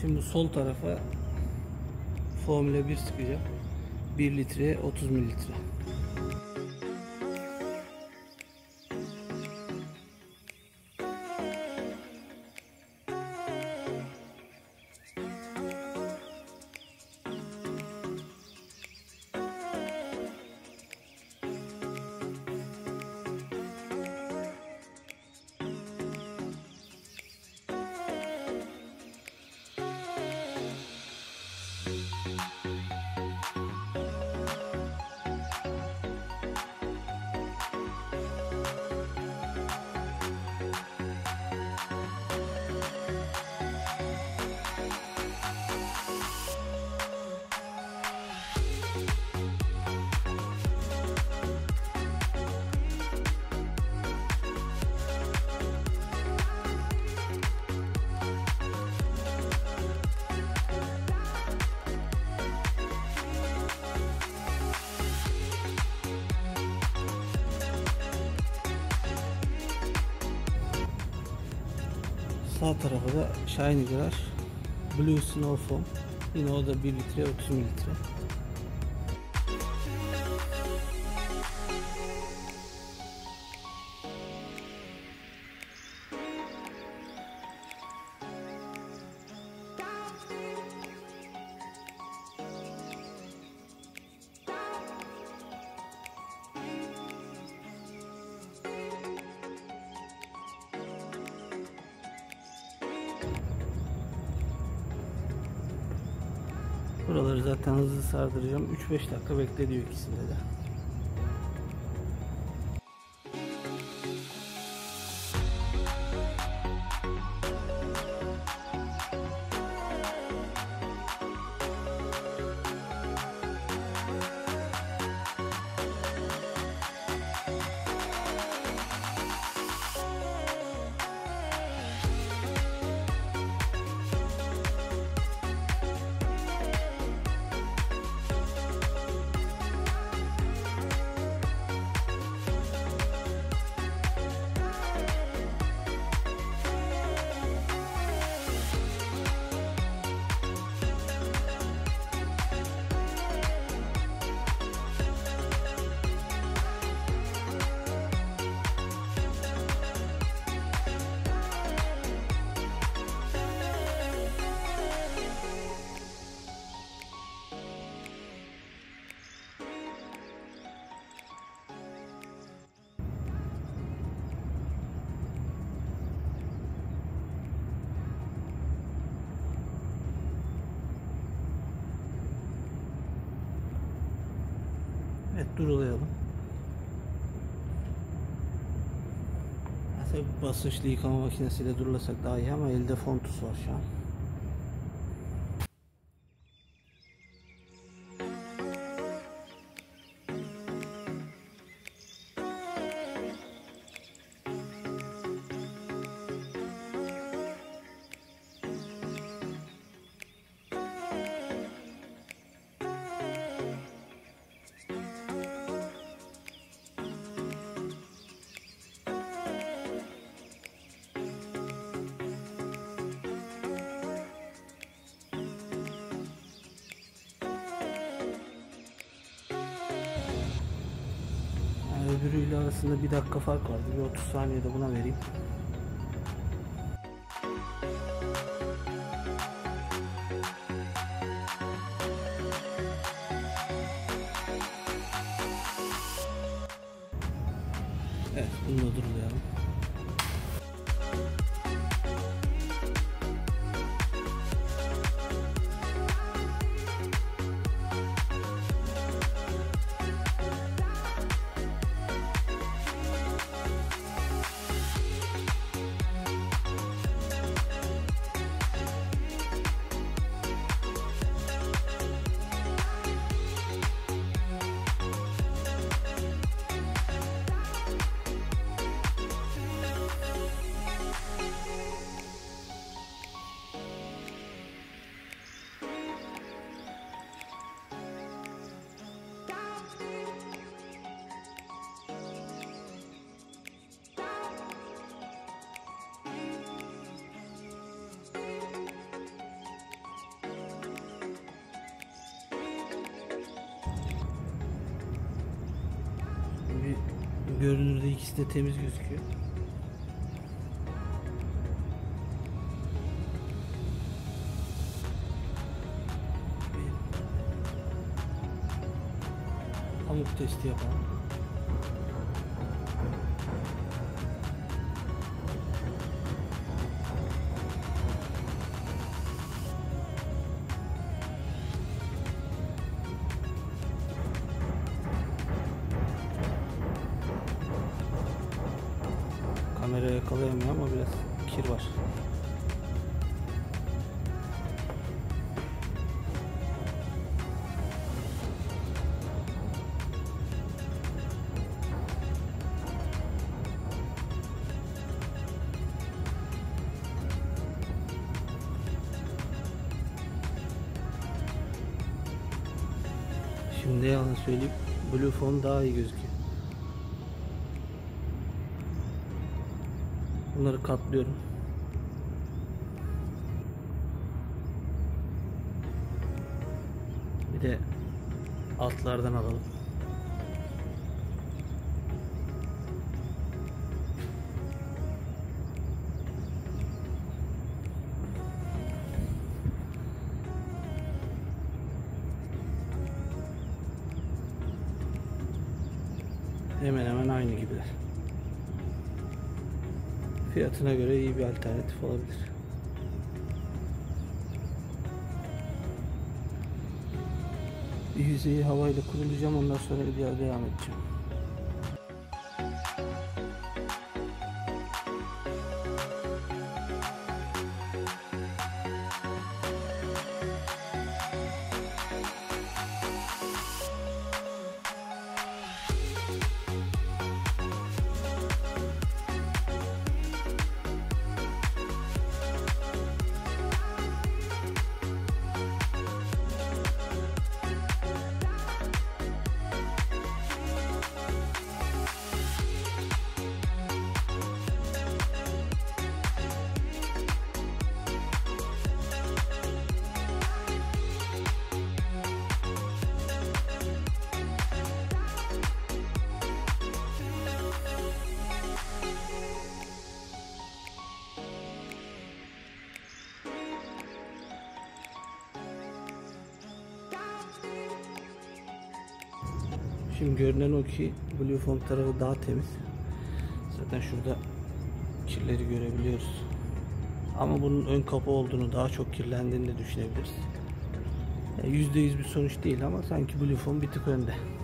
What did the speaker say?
Şimdi bu sol tarafa Formula 1 çıkacak. 1 litreye 30 mililitre. Sağ tarafa da Shiny Garage Blue Snow Foam. Yine o da 1 litre 30 mililitre. Buraları zaten hızlı sardıracağım. 3-5 dakika bekle diyor ikisinde de. Evet, durulayalım. Tabii basınçlı yıkama makinesiyle durulasak daha iyi ama elde Fontus var şu an. Öbürüyle arasında 1 dakika fark vardı. Bir 30 saniyede buna vereyim. Evet, bunu da durulayalım. Görünürde ikisi de temiz gözüküyor. Pamuk testi yapalım. Kamera yakalayamıyor ama biraz kir var. Şimdi yalan söyleyeyim, Blue Phone daha iyi gözüküyor. Bunları katlıyorum. Bir de altlardan alalım. Hemen hemen aynı gibiler. Fiyatına göre iyi bir alternatif olabilir. Bir yüzeyi havayla kurulayacağım, ondan sonra diğer devam edeceğim. Şimdi görünen o ki Blue Phone tarafı daha temiz. Zaten şurada kirleri görebiliyoruz. Ama bunun ön kapı olduğunu, daha çok kirlendiğini de düşünebiliriz. %100 bir sonuç değil ama sanki Blue Phone bir tık önde.